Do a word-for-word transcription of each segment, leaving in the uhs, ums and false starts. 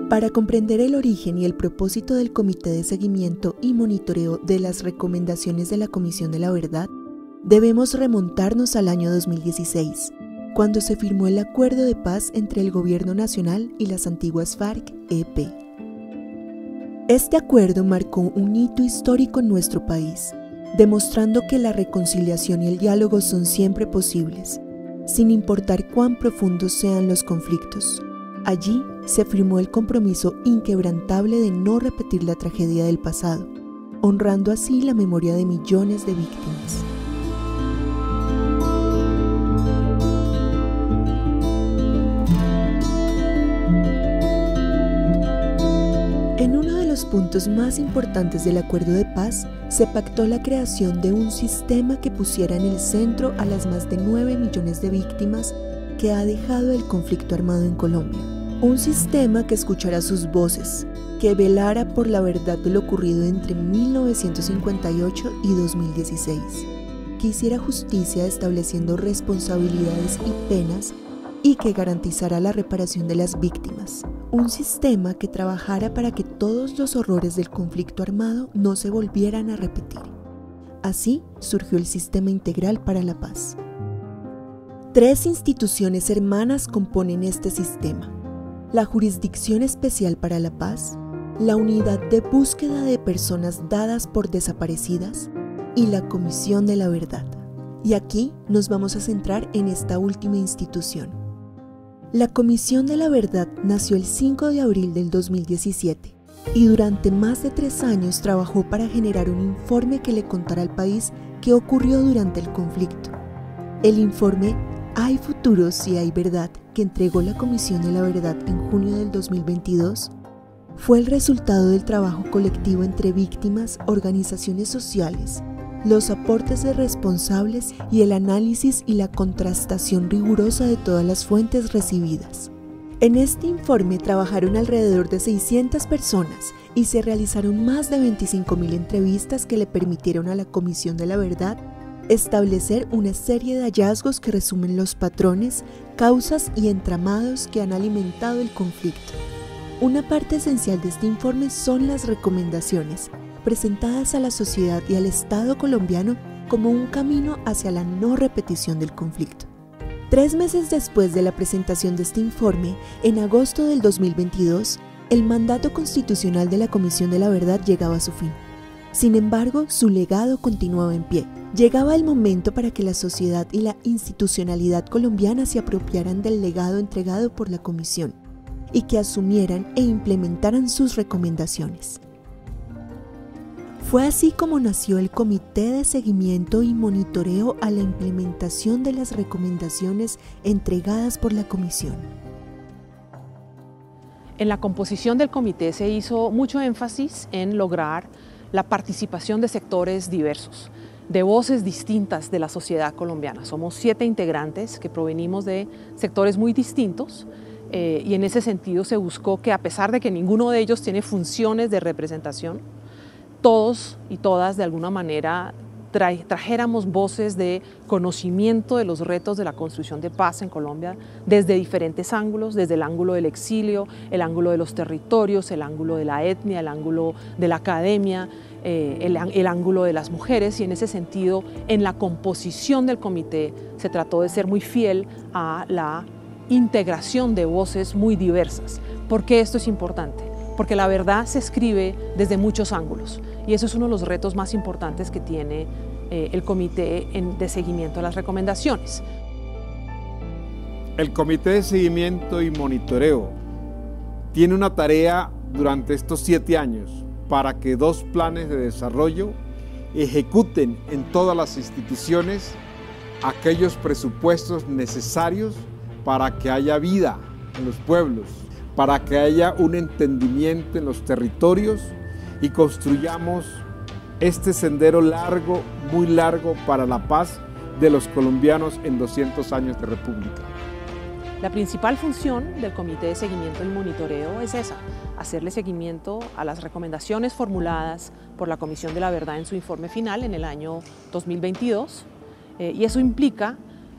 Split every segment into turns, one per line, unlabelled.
Para comprender el origen y el propósito del Comité de Seguimiento y Monitoreo de las Recomendaciones de la Comisión de la Verdad, debemos remontarnos al año dos mil dieciséis, cuando se firmó el Acuerdo de Paz entre el Gobierno Nacional y las antiguas FARC-E P. Este acuerdo marcó un hito histórico en nuestro país, demostrando que la reconciliación y el diálogo son siempre posibles, sin importar cuán profundos sean los conflictos. Allí se firmó el compromiso inquebrantable de no repetir la tragedia del pasado, honrando así la memoria de millones de víctimas. En uno de los puntos más importantes del Acuerdo de Paz, se pactó la creación de un sistema que pusiera en el centro a las más de nueve millones de víctimas que ha dejado el conflicto armado en Colombia. Un sistema que escuchara sus voces, que velara por la verdad de lo ocurrido entre mil novecientos cincuenta y ocho y dos mil dieciséis, que hiciera justicia estableciendo responsabilidades y penas y que garantizara la reparación de las víctimas. Un sistema que trabajara para que todos los horrores del conflicto armado no se volvieran a repetir. Así surgió el Sistema Integral para la Paz. Tres instituciones hermanas componen este sistema: la Jurisdicción Especial para la Paz, la Unidad de Búsqueda de Personas Dadas por Desaparecidas y la Comisión de la Verdad. Y aquí nos vamos a centrar en esta última institución. La Comisión de la Verdad nació el cinco de abril del dos mil diecisiete y durante más de tres años trabajó para generar un informe que le contara al país qué ocurrió durante el conflicto. El informe ¿Hay futuro si hay verdad?, que entregó la Comisión de la Verdad en junio del dos mil veintidós, fue el resultado del trabajo colectivo entre víctimas, organizaciones sociales, los aportes de responsables y el análisis y la contrastación rigurosa de todas las fuentes recibidas. En este informe trabajaron alrededor de seiscientas personas y se realizaron más de veinticinco mil entrevistas que le permitieron a la Comisión de la Verdad establecer una serie de hallazgos que resumen los patrones, causas y entramados que han alimentado el conflicto. Una parte esencial de este informe son las recomendaciones, presentadas a la sociedad y al Estado colombiano como un camino hacia la no repetición del conflicto. Tres meses después de la presentación de este informe, en agosto del dos mil veintidós, el mandato constitucional de la Comisión de la Verdad llegaba a su fin. Sin embargo, su legado continuaba en pie. Llegaba el momento para que la sociedad y la institucionalidad colombiana se apropiaran del legado entregado por la Comisión y que asumieran e implementaran sus recomendaciones. Fue así como nació el Comité de Seguimiento y Monitoreo a la implementación de las recomendaciones entregadas por la Comisión.
En la composición del comité se hizo mucho énfasis en lograr la participación de sectores diversos, de voces distintas de la sociedad colombiana. Somos siete integrantes que provenimos de sectores muy distintos eh, y en ese sentido se buscó que, a pesar de que ninguno de ellos tiene funciones de representación, todos y todas de alguna manera tra trajéramos voces de conocimiento de los retos de la construcción de paz en Colombia desde diferentes ángulos, desde el ángulo del exilio, el ángulo de los territorios, el ángulo de la etnia, el ángulo de la academia, eh, el, el ángulo de las mujeres, y en ese sentido, en la composición del comité se trató de ser muy fiel a la integración de voces muy diversas. ¿Por qué esto es importante? Porque la verdad se escribe desde muchos ángulos y eso es uno de los retos más importantes que tiene eh, el Comité en, de Seguimiento a las Recomendaciones.
El Comité de Seguimiento y Monitoreo tiene una tarea durante estos siete años para que dos planes de desarrollo ejecuten en todas las instituciones aquellos presupuestos necesarios para que haya vida en los pueblos, para que haya un entendimiento en los territorios y construyamos este sendero largo, muy largo, para la paz de los colombianos en doscientos años de república.
La principal función del Comité de Seguimiento y Monitoreo es esa, hacerle seguimiento a las recomendaciones formuladas por la Comisión de la Verdad en su informe final en el año dos mil veintidós, eh, y eso implica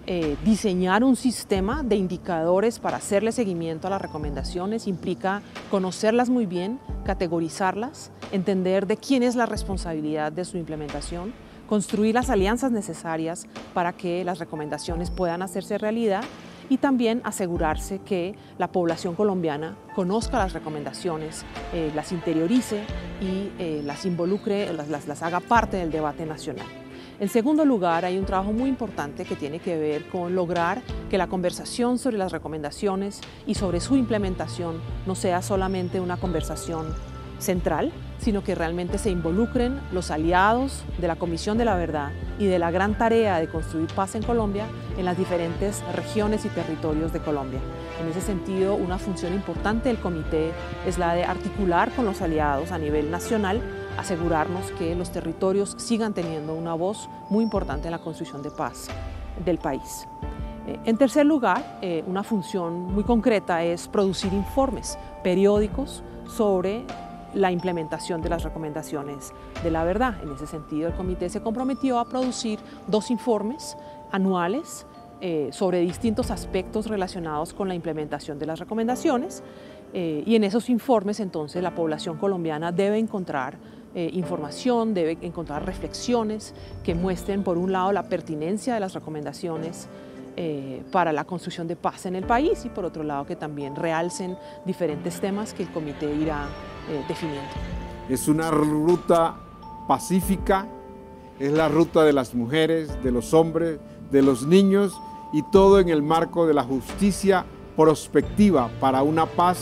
Eh, diseñar un sistema de indicadores para hacerle seguimiento a las recomendaciones implica conocerlas muy bien, categorizarlas, entender de quién es la responsabilidad de su implementación, construir las alianzas necesarias para que las recomendaciones puedan hacerse realidad y también asegurarse que la población colombiana conozca las recomendaciones, eh, las interiorice y eh, las involucre, las, las, las haga parte del debate nacional. En segundo lugar, hay un trabajo muy importante que tiene que ver con lograr que la conversación sobre las recomendaciones y sobre su implementación no sea solamente una conversación central, sino que realmente se involucren los aliados de la Comisión de la Verdad y de la gran tarea de construir paz en Colombia en las diferentes regiones y territorios de Colombia. En ese sentido, una función importante del comité es la de articular con los aliados a nivel nacional, asegurarnos que los territorios sigan teniendo una voz muy importante en la construcción de paz del país. En tercer lugar, una función muy concreta es producir informes periódicos sobre la implementación de las recomendaciones de la verdad. En ese sentido, el comité se comprometió a producir dos informes anuales eh, sobre distintos aspectos relacionados con la implementación de las recomendaciones eh, y en esos informes entonces la población colombiana debe encontrar eh, información, debe encontrar reflexiones que muestren por un lado la pertinencia de las recomendaciones Eh, para la construcción de paz en el país y por otro lado que también realcen diferentes temas que el comité irá eh, definiendo.
Es una ruta pacífica, es la ruta de las mujeres, de los hombres, de los niños y todo en el marco de la justicia prospectiva para una paz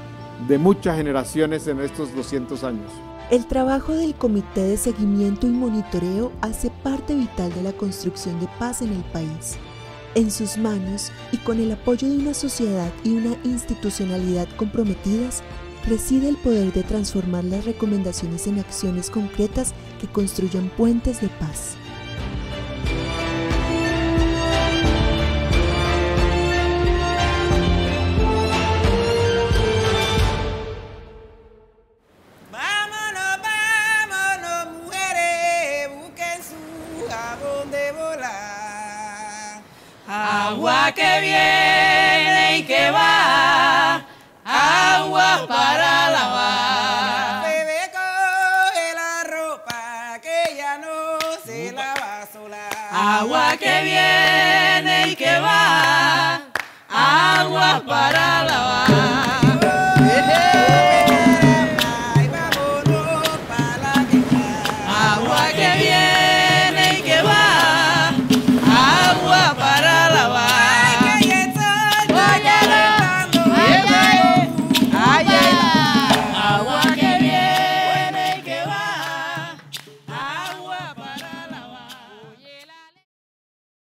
de muchas generaciones en estos doscientos años.
El trabajo del Comité de Seguimiento y Monitoreo hace parte vital de la construcción de paz en el país. En sus manos y con el apoyo de una sociedad y una institucionalidad comprometidas, reside el poder de transformar las recomendaciones en acciones concretas que construyan puentes de paz.
Vámonos, vámonos, mujeres, busquen su jabón de volar. Agua que viene y que va, agua para lavar. Bebé, coge la ropa que ya no se lava sola. Agua que viene y que va, agua para lavar.